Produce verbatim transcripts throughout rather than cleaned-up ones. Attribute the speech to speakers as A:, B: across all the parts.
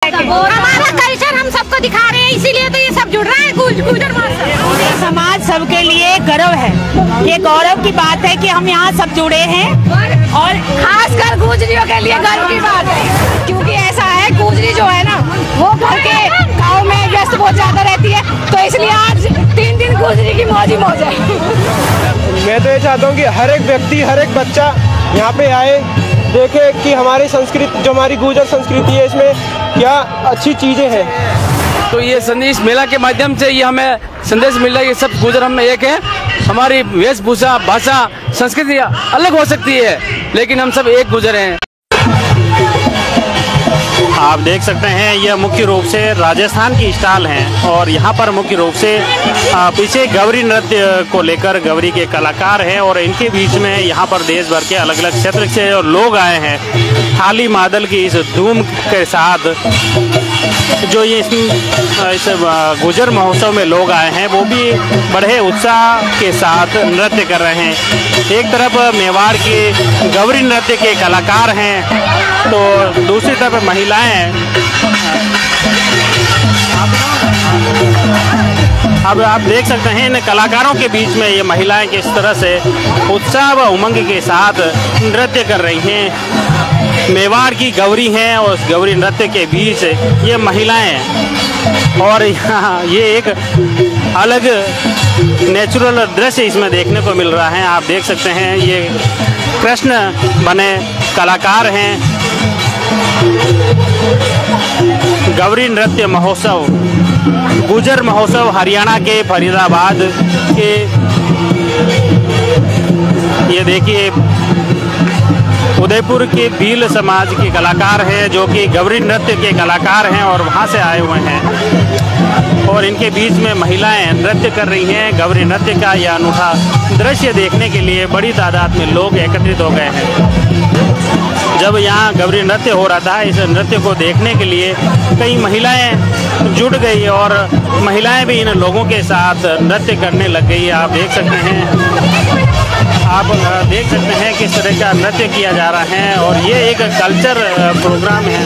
A: हमारा कल्चर हम सबको दिखा रहे हैं, इसीलिए तो ये सब जुड़ रहा है। गुजर
B: समाज सबके लिए गर्व है, ये गौरव की बात है कि हम यहाँ सब जुड़े हैं और
A: खासकर गुजरियों के लिए गर्व की बात है, क्योंकि ऐसा है गुजरी जो है ना वो घर के गाँव में व्यस्त बहुत ज्यादा रहती है, तो इसलिए आज तीन दिन गुजरी की मौज ही मौज है।
C: मैं तो ये चाहता हूँ कि हर एक व्यक्ति, हर एक बच्चा यहाँ पे आए, देखे कि हमारी संस्कृति, जो हमारी गुजर संस्कृति है, इसमें क्या अच्छी चीजें हैं।
D: तो ये संदेश मेला के माध्यम से ये हमें संदेश मिल रहा है कि सब गुजर हम में एक है। हमारी वेशभूषा, भाषा, संस्कृति अलग हो सकती है, लेकिन हम सब एक गुजर हैं।
E: आप देख सकते हैं यह मुख्य रूप से राजस्थान की स्टाइल हैं और यहाँ पर मुख्य रूप से पीछे गौरी नृत्य को लेकर गौरी के कलाकार हैं और इनके बीच में यहाँ पर देश भर के अलग अलग क्षेत्र से और लोग आए हैं। थाली मादल की इस धूम के साथ जो ये इस, इस गुजर महोत्सव में लोग आए हैं वो भी बड़े उत्साह के साथ नृत्य कर रहे हैं। एक तरफ मेवाड़ के गौरी नृत्य के कलाकार हैं तो दूसरी तरफ महिलाएं हैं। अब आप देख सकते हैं इन कलाकारों के बीच में ये महिलाएं किस तरह से उत्साह व उमंग के साथ नृत्य कर रही हैं। मेवाड़ की गौरी हैं और उस गौरी नृत्य के बीच ये महिलाएं हैं और यहाँ ये एक अलग नेचुरल दृश्य इसमें देखने को मिल रहा है। आप देख सकते हैं ये कृष्ण बने कलाकार हैं। गौरी नृत्य महोत्सव, गुजर महोत्सव हरियाणा के फरीदाबाद के, ये देखिए उदयपुर के भील समाज के कलाकार हैं जो कि गौरी नृत्य के कलाकार हैं और वहाँ से आए हुए हैं और इनके बीच में महिलाएं नृत्य कर रही हैं। गौरी नृत्य का यह अनूठा दृश्य देखने के लिए बड़ी तादाद में लोग एकत्रित हो गए हैं। जब यहाँ गौरी नृत्य हो रहा था, इस नृत्य को देखने के लिए कई महिलाएं जुट गई और महिलाएं भी इन लोगों के साथ नृत्य करने लग गई। आप देख सकते हैं आप देख सकते हैं किस तरह का नृत्य किया जा रहा है और ये एक कल्चर प्रोग्राम है।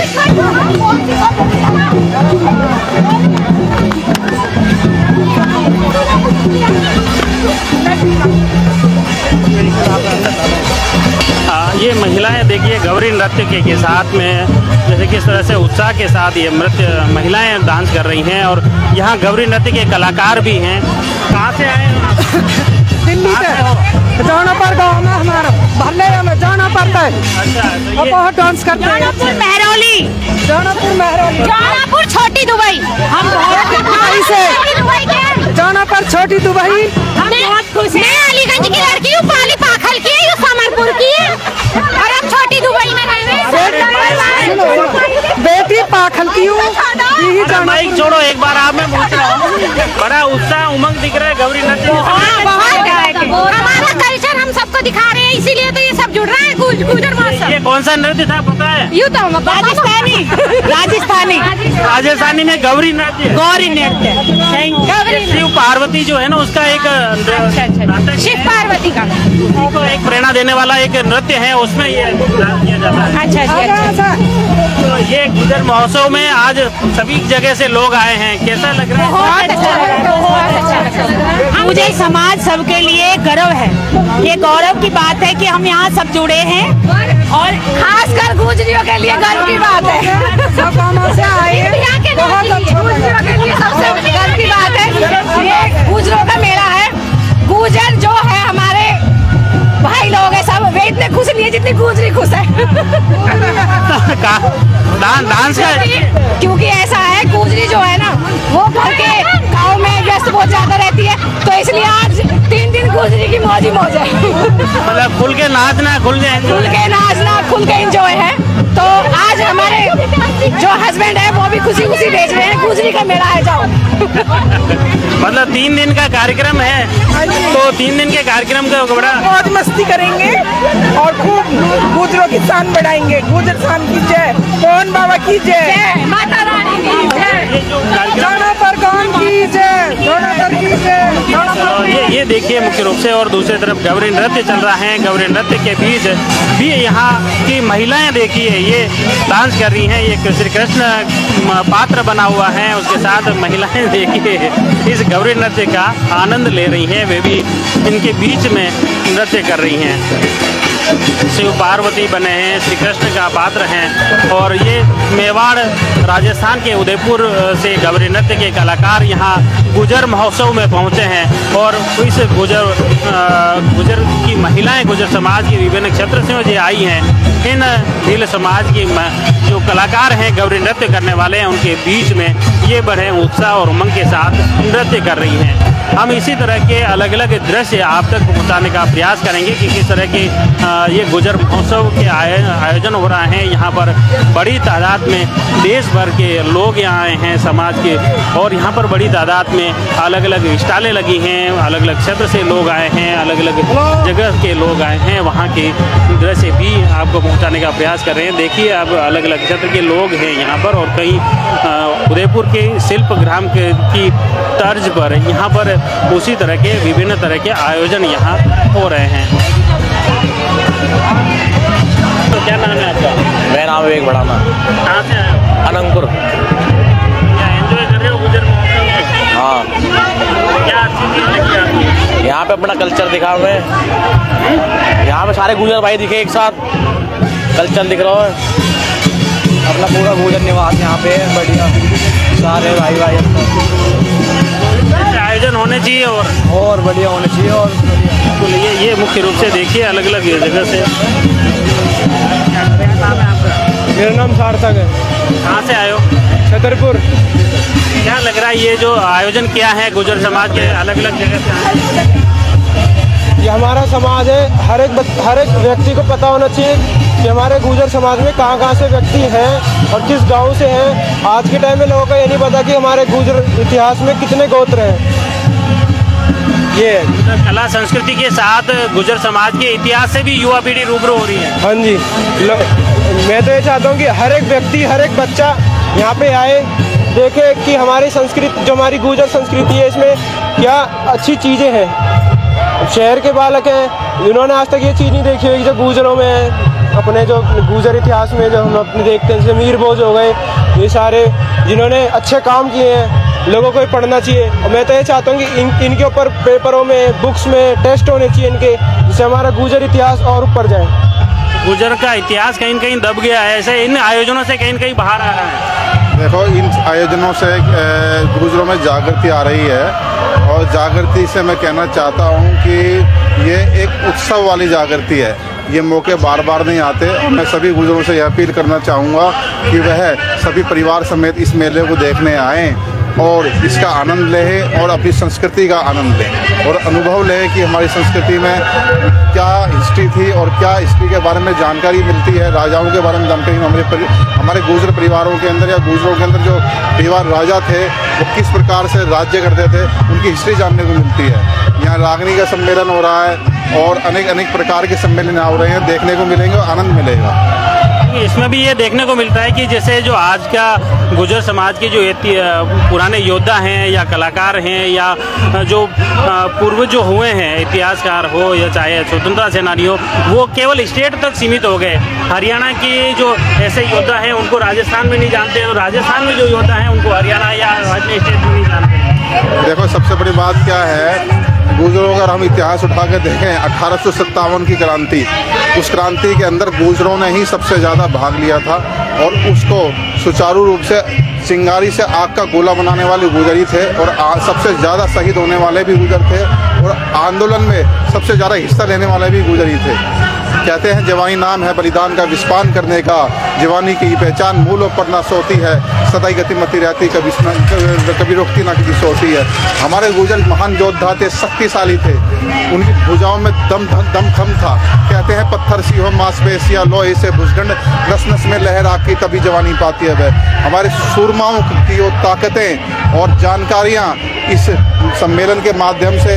E: हाँ, ये महिलाएं देखिए गौरी नृत्य के, के साथ में जैसे किस तरह से उत्साह के साथ ये नृत्य महिलाएं डांस कर रही हैं और यहाँ गौरी नृत्य के कलाकार भी हैं। कहाँ से आए हैं?
C: दिल्ली से जाना पड़ता है हमें, हमारा भले हमें जाना पड़ता है।
E: अच्छा, तो ये
C: बहुत डांस करते हैं।
B: जौनपुर महरौली,
C: जौनपुर महरौली,
B: जौनपुर छोटी दुबई, हम
C: दुबई से जौनपुर छोटी दुबई।
B: हम बहुत खुश हैं। मैं अलीगंज की लड़की हूँ, पाली पाखल की है, समरपुर की है और हम छोटी दुबई में रह रहे हैं।
C: बेटी पाखल की हूँ।
E: माइक छोड़ो एक बार, आप मैं पूछ रहा हूँ। बड़ा उत्साह उमंग दिख रहा है गौरी नृत्य।
A: हमारा कल्चर हम सबको दिखा रहे हैं, इसीलिए तो ये सब जुड़ रहा है। गुजर महोत्सव
E: ये कौन सा नृत्य था पता है?
A: यूँ तो
B: राजस्थानी राजस्थानी
E: राजस्थानी में गौरी नृत्य,
B: गौरी नृत्य।
E: शिव पार्वती जो है ना उसका एक नाटक,
A: शिव पार्वती का
E: तो एक प्रेरणा देने वाला एक नृत्य है, उसमें ये किया जाता है।
A: अच्छा जी, अच्छा।
E: तो ये गुजर महोत्सव में आज सभी जगह से लोग आए हैं, कैसा लग रहा है?
A: बहुत अच्छा लग रहा है, बहुत अच्छा लग रहा है।
B: मुझे समाज सबके लिए गर्व है, ये गौरव की बात है कि हम यहाँ सब जुड़े हैं और
A: खासकर गुजरियों के लिए गर्व की बात है।
C: सब गाँव से आए
A: के गुजरियों के लिए सबसे गर्व की बात है। ये गुजरों का मेला है। गुजर जो है हमारे भाई लोग हैं सब, वे इतने खुश नहीं है जितनी गुजरी खुश है।
E: डांस का
A: क्योंकि ऐसा है गुजरी जो है ना वो घर के गाँव में व्यस्त बहुत ज्यादा रहती है, तो इसलिए आज तीन दिन गुजरी की मौज ही मौज है।
E: मतलब खुल के नाचना, खुल के
A: खुल के नाचना, खुल के एंजॉय है। तो आज हमारे जो हस्बैंड है वो भी खुशी खुशी भेज रहे हैं, गुजरी का मेला है जाओ।
E: मतलब तीन दिन का कार्यक्रम है, तो तीन दिन के कार्यक्रम का बड़ा
C: मौज मस्ती करेंगे और खूब गुजरों की शान बढ़ाएंगे। गुजर शान की जय, पवन बाबा की जय,
A: माता रानी की जय,
C: जौनपुर गाँव की जय, जौनपुर की जय।
E: तो ये ये देखिए मुख्य रूप से, और दूसरी तरफ गौरी नृत्य चल रहा है। गौरी नृत्य के बीच भी यहाँ की महिलाएं देखिए ये डांस कर रही हैं। ये श्री कृष्ण पात्र बना हुआ है, उसके साथ महिलाएं देखिए इस गौरी नृत्य का आनंद ले रही हैं। वे भी इनके बीच में नृत्य कर रही हैं। शिव पार्वती बने हैं, श्री कृष्ण का पात्र हैं। और ये मेवाड़ राजस्थान के उदयपुर से गौरी नृत्य के कलाकार यहाँ गुजर महोत्सव में पहुँचे हैं। और इस गुजर गुजर की महिलाएं, गुजर समाज की विभिन्न क्षेत्र से जो आई हैं, इन भील समाज की जो कलाकार हैं, गौरी नृत्य करने वाले हैं, उनके बीच में ये बड़े उत्साह और उमंग के साथ नृत्य कर रही हैं। हम इसी तरह के अलग अलग दृश्य आप तक पहुँचाने का प्रयास करेंगे कि किस तरह के ये गुजर महोत्सव के आयोजन हो रहा है। यहाँ पर बड़ी तादाद में देश भर के लोग यहाँ आए हैं समाज के, और यहाँ पर बड़ी तादाद में अलग अलग स्टालें लगी हैं। अलग अलग क्षेत्र से लोग आए हैं, अलग अलग जगह के लोग आए हैं। वहाँ के दृश्य भी आपको पहुँचाने का प्रयास कर रहे हैं। देखिए अब अलग अलग क्षेत्र के लोग हैं यहाँ पर, और कई उदयपुर के शिल्प ग्राम के की तर्ज पर यहाँ पर उसी तरह के विभिन्न तरह के आयोजन यहाँ हो रहे हैं। तो क्या नाम है आपका?
F: मेरा नाम विवेक बड़ाना।
E: कहाँ से आए हो?
F: अनंतपुर।
E: क्या एंजॉय कर रहे हो गुजर महोत्सव में?
F: हाँ।
E: क्या अच्छी चीज़ लगी आपको?
F: यहाँ पे अपना कल्चर दिखा हमें। यहाँ पे सारे गुजर भाई दिखे एक साथ, कल्चर दिख रहा है। अपना पूरा गुजर निवास यहाँ पे बढ़िया, सारे भाई भाई
E: आयोजन होने चाहिए और
F: और बढ़िया होने चाहिए। और
E: तो ये ये मुख्य रूप से देखिए अलग अलग जगह से। क्या नाम है आपका?
C: मेरा नाम सार्थक है।
E: कहाँ से आए हो?
C: छतरपुर।
E: क्या लग रहा है ये जो आयोजन किया है गुजर समाज के अलग अलग जगह से?
C: ये हमारा समाज है, हर एक हर एक व्यक्ति को पता होना चाहिए कि हमारे गुजर समाज में कहाँ कहाँ से व्यक्ति हैं और किस गांव से हैं। आज के टाइम में लोगों को ये नहीं पता कि हमारे गुजर इतिहास में कितने गोत्र हैं। ये
E: कला संस्कृति के साथ गुजर समाज के इतिहास से भी युवा पीढ़ी रूबरू हो रही है।
C: हाँ जी, मैं तो ये चाहता हूँ कि हर एक व्यक्ति, हर एक बच्चा यहाँ पे आए, देखे कि हमारी संस्कृति, जो हमारी गुजर संस्कृति है, इसमें क्या अच्छी चीज़ें हैं। शहर के बालक हैं, जिन्होंने आज तक ये चीज़ नहीं देखी होगी जो गुजरों में है। अपने जो गुजर इतिहास में जो हम अपने देखते हैं, जैसे मीर बोझ हो गए, ये सारे जिन्होंने अच्छे काम किए हैं, लोगों को पढ़ना चाहिए। और मैं तो ये चाहता हूँ कि इन इनके ऊपर पेपरों में, बुक्स में टेस्ट होने चाहिए इनके, जिससे हमारा गुजर इतिहास और ऊपर जाए।
E: गुजर का इतिहास कहीं न कहीं दब गया है, ऐसे इन आयोजनों से कहीं न कहीं बाहर आ रहा है।
G: देखो, इन आयोजनों से गुजरों में जागृति आ रही है, और जागृति से मैं कहना चाहता हूँ कि ये एक उत्सव वाली जागृति है। ये मौके बार बार नहीं आते। मैं सभी गुजरों से यह अपील करना चाहूँगा कि वह सभी परिवार समेत इस मेले को देखने आएँ और इसका आनंद लें और अपनी संस्कृति का आनंद लें और अनुभव लें कि हमारी संस्कृति में क्या हिस्ट्री थी और क्या हिस्ट्री के बारे में जानकारी मिलती है, राजाओं के बारे में जानकारी हमारे हमारे गुजर परिवारों के अंदर या गुजरों के अंदर जो परिवार राजा थे वो किस प्रकार से राज्य करते थे, उनकी हिस्ट्री जानने को मिलती है। यहाँ रागनी का सम्मेलन हो रहा है और अनेक अनेक प्रकार के सम्मेलन हो रहे हैं, देखने को मिलेंगे और आनंद मिलेगा।
E: इसमें भी ये देखने को मिलता है कि जैसे जो आज का गुजर समाज के जो पुराने योद्धा हैं या कलाकार हैं या जो पूर्व जो हुए हैं, इतिहासकार हो या चाहे स्वतंत्रता सेनानी हो, वो केवल स्टेट तक सीमित हो गए। हरियाणा के जो ऐसे योद्धा हैं उनको राजस्थान में नहीं जानते, और राजस्थान में जो योद्धा हैं उनको हरियाणा या अन्य स्टेट में नहीं जानते।
G: देखो, सबसे बड़ी बात क्या है, गुजरों का हम इतिहास उठा कर देखें, अठारह सौ सत्तावन की क्रांति, उस क्रांति के अंदर गुजरों ने ही सबसे ज़्यादा भाग लिया था और उसको सुचारू रूप से चिंगारी से आग का गोला बनाने वाले गुजर ही थे, और सबसे ज़्यादा शहीद होने वाले भी गुजर थे, और आंदोलन में सबसे ज़्यादा हिस्सा लेने वाले भी गुजर ही थे। कहते हैं जवानी नाम है बलिदान का विस्पान करने का, जवानी की पहचान मूलों पर ना सोती है, सदाई गतिमती रहती कभी कभी रोकती ना कभी सोती है। हमारे गुजर महान योद्धा थे, शक्तिशाली थे, उनकी भुजाओं में दम दम खम था। कहते हैं पत्थर सी हो मांसपेशियां लोहे से भुजगंड, नस नस में लहर आकी तभी जवानी पाती है वह। हमारे सूरमाओं की वो ताकतें और जानकारियाँ इस सम्मेलन के माध्यम से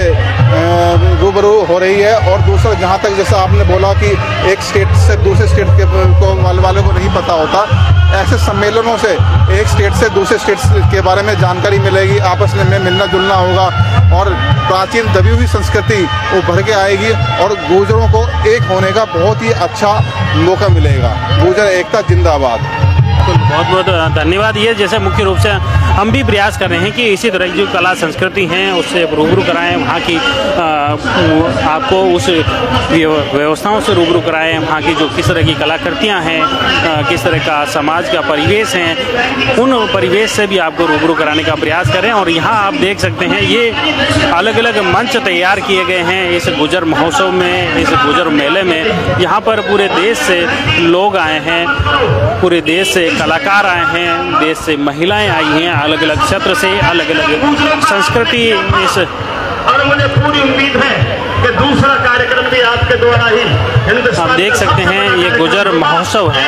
G: रूबरू हो रही है। और दूसरा, जहाँ तक जैसा आपने बोला कि एक स्टेट से दूसरे स्टेट के को वाले वालों को नहीं पता होता, ऐसे सम्मेलनों से एक स्टेट से दूसरे स्टेट के बारे में जानकारी मिलेगी, आपस में मिलना जुलना होगा और प्राचीन दबी हुई संस्कृति उभर के आएगी और गुर्जरों को एक होने का बहुत ही अच्छा मौका मिलेगा। गुर्जर एकता जिंदाबाद।
E: बहुत बहुत धन्यवाद। ये जैसे मुख्य रूप से हम भी प्रयास कर रहे हैं कि इसी तरह की जो कला संस्कृति हैं उससे रूबरू कराएं, वहाँ की आ, आपको उस व्यवस्थाओं से रूबरू कराएं, वहाँ की जो किस तरह की कलाकृतियाँ हैं, किस तरह का समाज का परिवेश है, उन परिवेश से भी आपको रूबरू कराने का प्रयास करें। और यहाँ आप देख सकते हैं ये अलग अलग मंच तैयार किए गए हैं इस गुजर महोत्सव में, इस गुजर मेले में। यहाँ पर पूरे देश से लोग आए हैं, पूरे देश से कलाकार आए हैं, देश से महिलाएं आई हैं, अलग अलग क्षेत्र से, अलग अलग संस्कृति। इस
H: और मुझे पूरी उम्मीद है कि दूसरा कार्यक्रम भी आपके द्वारा ही
E: आप देख सकते हैं ये गुजर महोत्सव है।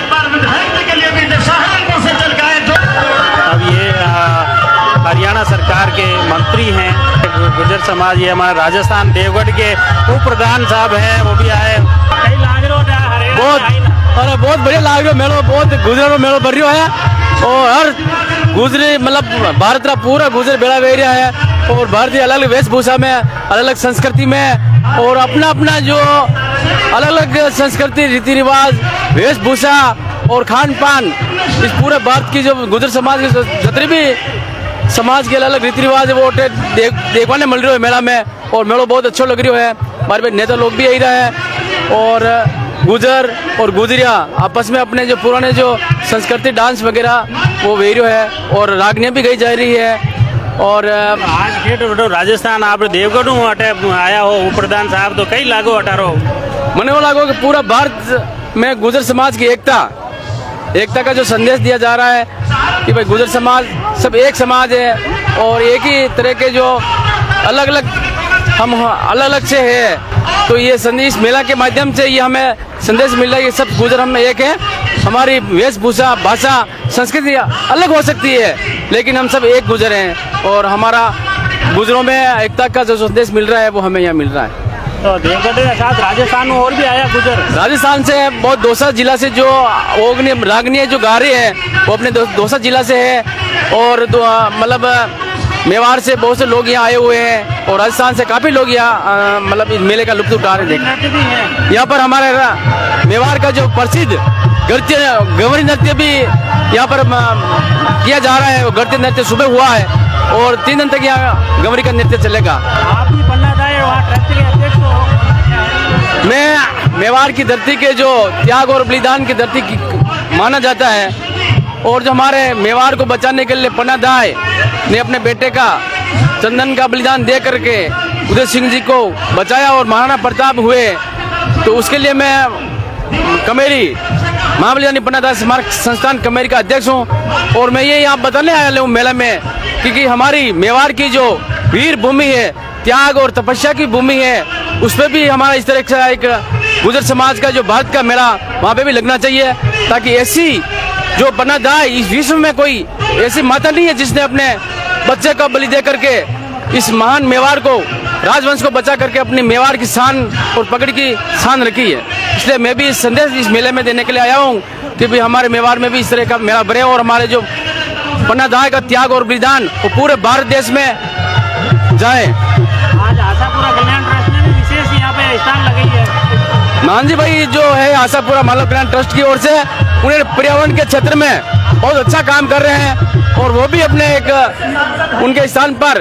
E: अब ये हरियाणा सरकार के मंत्री हैं गुजर समाज, ये हमारे राजस्थान देवगढ़ के उप प्रधान साहब हैं, वो भी आए।
D: बहुत अरे बहुत बढ़िया लाग रहा मेलो, बहुत गुजर मेलो बढ़ रहा है और हर गुजरी मतलब भारत का पूरा गुजर बेड़ा बह रहा है और भारतीय अलग अलग वेशभूषा में, अलग अलग संस्कृति में और अपना अपना जो अलग अलग संस्कृति, रीति रिवाज, वेशभूषा और खान पान, इस पूरे भारत की जो गुजर समाज की जितनी भी समाज के अलग अलग रीति रिवाज है वो देख देखने मिल रहे है मेला में। और मेलो बहुत अच्छा लग रहा है। हमारे नेता लोग भी यही रहे हैं और गुजर और गुजरिया आपस में अपने जो पुराने जो संस्कृति डांस वगैरह वो वेरियो है और रागनियाँ भी गई जा रही है। और
E: आज खेत राजस्थान आप देवगढ़ हटे आया हो उप प्रधान साहब, तो कई लागो अठारो
D: मने वो लागो कि पूरा भारत में गुजर समाज की एकता एकता का जो संदेश दिया जा रहा है कि भाई गुजर समाज सब एक समाज है और एक ही तरह के जो अलग अलग हम अलग अलग से है। तो ये संदेश मेला के माध्यम से ये हमें संदेश मिल रहा है कि सब गुजर हम में एक है। हमारी वेशभूषा, भाषा, संस्कृति अलग हो सकती है लेकिन हम सब एक गुजर हैं और हमारा गुजरों में एकता का जो संदेश मिल रहा है वो हमें यहाँ मिल रहा है।
E: तो देवगढ़ के साथ राजस्थान में और भी आया गुजर,
D: राजस्थान से बहुत दौसा जिला से जो ओगनी रागनी जो गा रहे हैं वो अपने दौसा जिला से है और मतलब मेवाड़ से बहुत से लोग यहाँ आए हुए हैं और राजस्थान से काफी लोग यहाँ मतलब इस मेले का लुत्फ उठा रहे हैं। यहाँ पर हमारे मेवाड़ का जो प्रसिद्ध नृत्य गंवरी नृत्य भी यहाँ पर किया जा रहा है। नृत्य नृत्य सुबह हुआ है और तीन दिन तक यहाँ गंवरी का नृत्य चलेगा।
E: आप भी पन्ना दाए वहाँ ट्रस्ट के अध्यक्ष हो।
D: मैं मेवाड़ की धरती के जो त्याग और बलिदान की धरती की माना जाता है और जो हमारे मेवाड़ को बचाने के लिए पन्ना दाए ने अपने बेटे का चंदन का बलिदान दे करके उदय सिंह जी को बचाया और महाराणा प्रताप हुए, तो उसके लिए मैं कमेरी महाबलिदानी पन्ना दास स्मारक संस्थान कमेरी का अध्यक्ष हूँ। और मैं ये यहाँ बताने आया हूँ मेला में क्योंकि हमारी मेवाड़ की जो वीर भूमि है, त्याग और तपस्या की भूमि है, उस पर भी हमारा इस तरह का एक गुजर समाज का जो भारत का मेला वहाँ पे भी लगना चाहिए ताकि ऐसी जो पन्ना दाई इस विश्व में कोई ऐसी माता नहीं है जिसने अपने बच्चे का बलि दे करके इस महान मेवाड़ को, राजवंश को बचा करके अपनी मेवाड़ की शान और पकड़ की शान रखी है। इसलिए मैं भी इस संदेश इस मेले में देने के लिए आया हूँ कि भी हमारे मेवाड़ में भी इस तरह का मेला भरे और हमारे जो पन्ना दाई का त्याग और बलिदान वो पूरे भारत देश में जाए।
E: आज आशापुरा कल्याण ट्रस्ट ने भी विशेष यहाँ पे स्थान लगाई है।
D: मान जी भाई जो है आशापुरा मानव कल्याण ट्रस्ट की ओर से उन्हें पर्यावरण के क्षेत्र में बहुत अच्छा काम कर रहे हैं और वो भी अपने एक उनके स्थान पर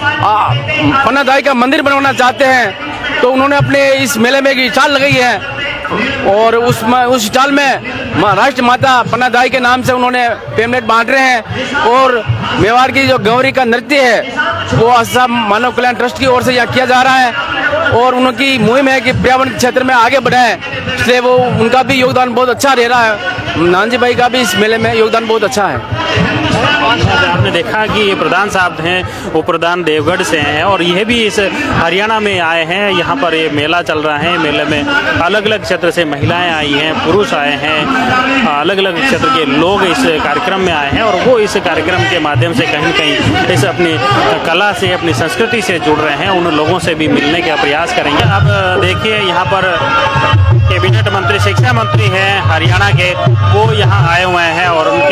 D: पन्ना दाई का मंदिर बनवाना चाहते हैं। तो उन्होंने अपने इस मेले में एक स्टॉल लगाई है और उस उस स्टॉल में राष्ट्र माता पन्ना दाई के नाम से उन्होंने पेमलेट बांट रहे हैं और मेवाड़ की जो गंवरी का नृत्य है वो असम मानव कल्याण ट्रस्ट की ओर से यहाँ किया जा रहा है और उनकी मुहिम है कि पर्यावरण क्षेत्र में आगे बढ़े, इसलिए वो उनका भी योगदान बहुत अच्छा रह रहा है। नानजी भाई का भी इस मेले में योगदान बहुत अच्छा है।
E: आपने देखा कि ये प्रधान साहब हैं वो प्रधान देवगढ़ से हैं और यह भी इस हरियाणा में आए हैं। यहाँ पर ये मेला चल रहा है, मेले में अलग अलग क्षेत्र से महिलाएं आई हैं, पुरुष आए हैं, अलग अलग क्षेत्र के लोग इस कार्यक्रम में आए हैं और वो इस कार्यक्रम के माध्यम से कहीं न कहीं इस अपनी कला से, अपनी संस्कृति से जुड़ रहे हैं। उन लोगों से भी मिलने का प्रयास करेंगे। अब देखिए यहाँ पर कैबिनेट मंत्री, शिक्षा मंत्री हैं हरियाणा के, वो यहाँ आए हुए हैं और उनके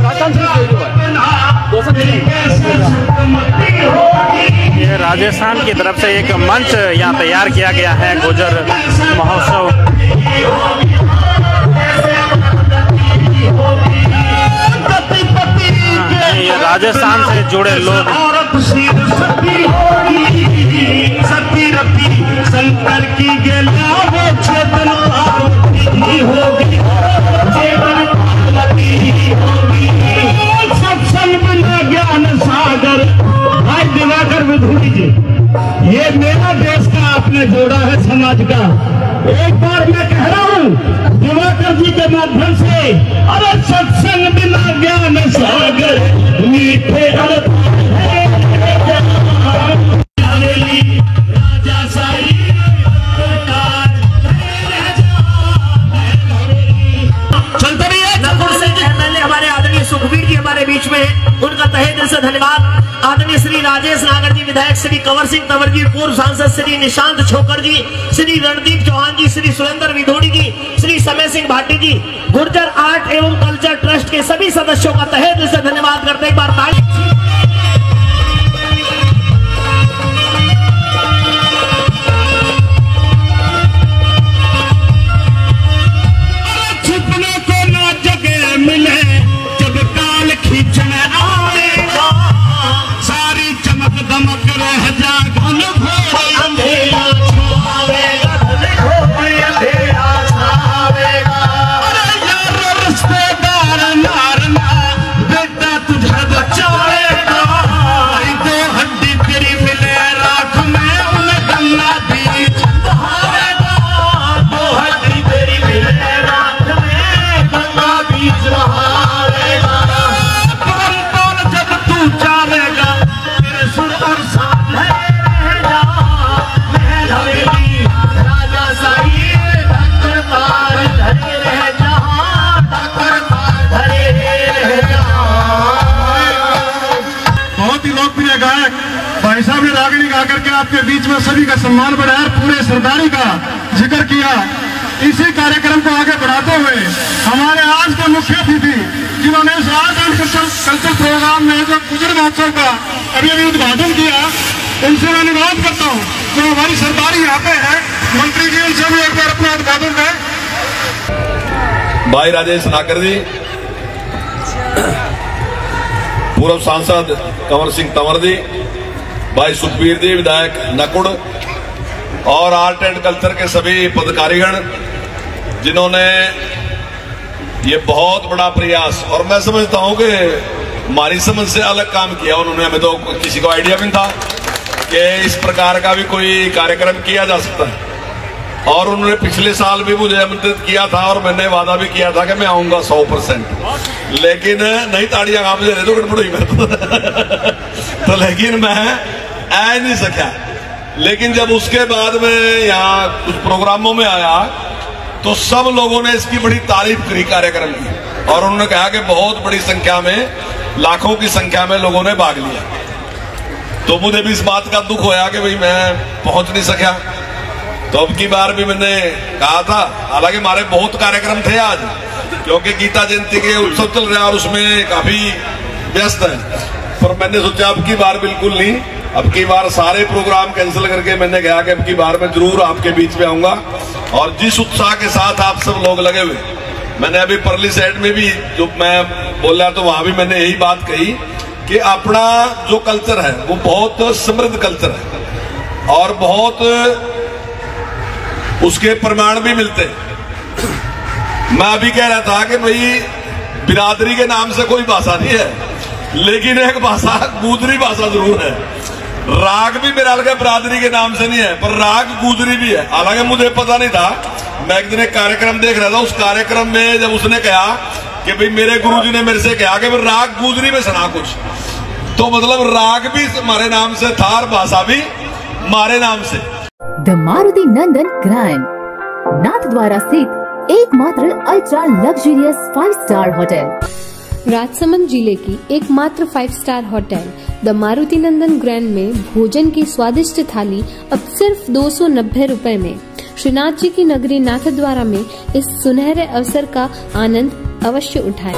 E: ये राजस्थान की तरफ से एक मंच यहाँ तैयार किया गया है गुर्जर महोत्सव। ये राजस्थान से जुड़े लोग शंकर की ज्ञान सागर भाई दिवाकर विधुड़ी जी, ये मेरा देश का आपने जोड़ा है समाज का। एक बार मैं कह रहा हूँ दिवाकर जी के माध्यम से, अरे सत्संग बिना ज्ञान सागर मीठे चलते रहिए। नकुल सिंह एमएलए हमारे आदरणीय सुखबीर जी हमारे बीच में, उनका तहे दिल से धन्यवाद। आदरणीय श्री राजेश नागर जी, विधायक श्री कंवर सिंह तंवर जी, पूर्व सांसद श्री निशांत छोकर जी, श्री रणदीप चौहान जी, श्री सुरेंद्र विधोड़ी जी, श्री समय सिंह भाटी जी, गुर्जर आर्ट एवं कल्चर ट्रस्ट के सभी सदस्यों का तहे दिल से धन्यवाद करते एक बार ताली।
I: भाई साहब ने रागिनी गा करके आपके बीच में सभी का सम्मान बढ़ाया, पूरे सरदारी का जिक्र किया। इसी कार्यक्रम को आगे बढ़ाते हुए हमारे आज के मुख्य अतिथि जिन्होंने इस आर्ट एंड कल्चर प्रोग्राम में जो गुर्जर महोत्सव का अभी अभी उद्घाटन किया, उनसे मैं अनुरोध करता हूँ जो हमारी सरदारी यहाँ पे है, मंत्री जी, उनसे भी एक बार अपना उद्घाटन करें।
J: भाई राजेश नागर जी, पूर्व सांसद कंवर सिंह तंवर जी, भाई सुखबीर जी विधायक नकुड़ और आर्ट एंड कल्चर के सभी पदाधिकारीगण जिन्होंने ये बहुत बड़ा प्रयास, और मैं समझता हूं कि हमारी समझ से अलग काम किया उन्होंने। हमें तो किसी को आइडिया भी नहीं था कि इस प्रकार का भी कोई कार्यक्रम किया जा सकता है, और उन्होंने पिछले साल भी मुझे आमंत्रित किया था और मैंने वादा भी किया था कि मैं आऊंगा सौ परसेंट, लेकिन नहीं ताड़ियां काम दे रहे तो गड़बड़ हुई मेरे तो लेकिन मैं आ नहीं सका। लेकिन जब उसके बाद में यहाँ कुछ प्रोग्रामों में आया तो सब लोगों ने इसकी बड़ी तारीफ करी कार्यक्रम की, और उन्होंने कहा कि बहुत बड़ी संख्या में, लाखों की संख्या में लोगों ने भाग लिया। तो मुझे भी इस बात का दुख होया कि भाई मैं पहुंच नहीं सका। तो अब की बार भी मैंने कहा था, हालांकि हमारे बहुत कार्यक्रम थे आज, क्योंकि गीता जयंती के उत्सव चल रहे हैं और उसमें काफी व्यस्त है, पर मैंने सोचा अब की बार बिल्कुल नहीं, अब की बार सारे प्रोग्राम कैंसिल करके मैंने कहा कि अब की बार मैं जरूर आपके बीच में आऊंगा। और जिस उत्साह के साथ आप सब लोग लगे हुए, मैंने अभी परली साइड में भी जो मैं बोला तो वहां भी मैंने यही बात कही कि अपना जो कल्चर है वो बहुत समृद्ध कल्चर है और बहुत उसके प्रमाण भी मिलते हैं। मैं अभी कह रहा था कि भाई बिरादरी के नाम से कोई भाषा नहीं है, लेकिन एक भाषा गुजरी भाषा जरूर है। राग भी मेरा लगा बिरादरी के नाम से नहीं है, पर राग गुजरी भी है। हालांकि मुझे पता नहीं था, मैं एक दिन एक कार्यक्रम देख रहा था, उस कार्यक्रम में जब उसने कहा कि भाई मेरे गुरुजी ने मेरे से कहा कि भाई राग गुजरी में सुना कुछ, तो मतलब राग भी हमारे नाम से था और भाषा भी हमारे नाम से।
K: The Maruti Nandan Grand, नाथ द्वारा स्थित एकमात्र ultra luxurious five star hotel.
L: Rajsamand जिले की एकमात्र five star hotel the Maruti Nandan grand में भोजन की स्वादिष्ट थाली अब सिर्फ दो सौ नब्बे रूपए में। श्रीनाथ जी की नगरी नाथद्वारा में इस सुनहरे अवसर का आनंद अवश्य उठाएं।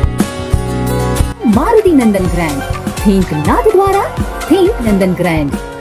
K: Maruti Nandan grand, think Nathdwara, think Nandan grand.